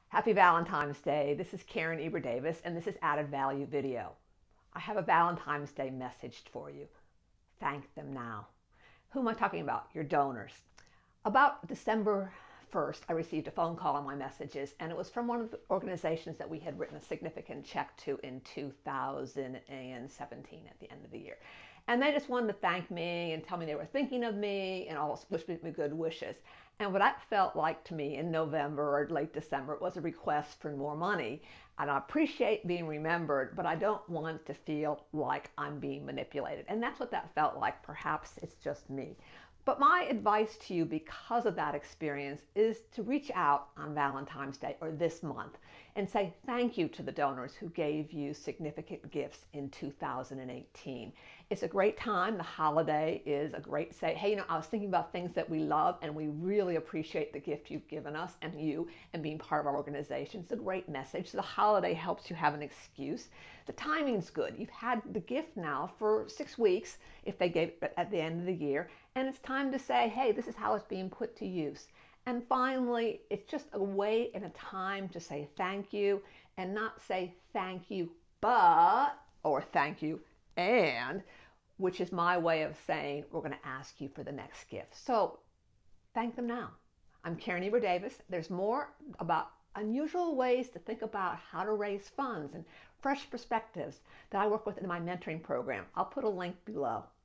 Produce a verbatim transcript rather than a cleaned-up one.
Happy Valentine's Day. This is Karen Eber Davis, and this is Added Value Video. I have a Valentine's Day message for you. Thank them now. Who am I talking about? Your donors. About December first, I received a phone call on my messages, and it was from one of the organizations that we had written a significant check to in two thousand seventeen at the end of the year. And they just wanted to thank me and tell me they were thinking of me and all wish me good wishes. And what that felt like to me in November or late December was a request for more money. And I appreciate being remembered, but I don't want to feel like I'm being manipulated. And that's what that felt like. Perhaps it's just me. But my advice to you because of that experience is to reach out on Valentine's Day or this month and say thank you to the donors who gave you significant gifts in two thousand eighteen. It's a great time. The holiday is a great say, hey, you know, I was thinking about things that we love and we really appreciate the gift you've given us and you and being part of our organization. It's a great message. The holiday helps you have an excuse. The timing's good. You've had the gift now for six weeks if they gave it at the end of the year. And it's time to say, hey, this is how it's being put to use. And finally, it's just a way and a time to say thank you and not say thank you, but, or thank you, and, which is my way of saying we're going to ask you for the next gift. So thank them now. I'm Karen Eber Davis. There's more about unusual ways to think about how to raise funds and fresh perspectives that I work with in my mentoring program. I'll put a link below.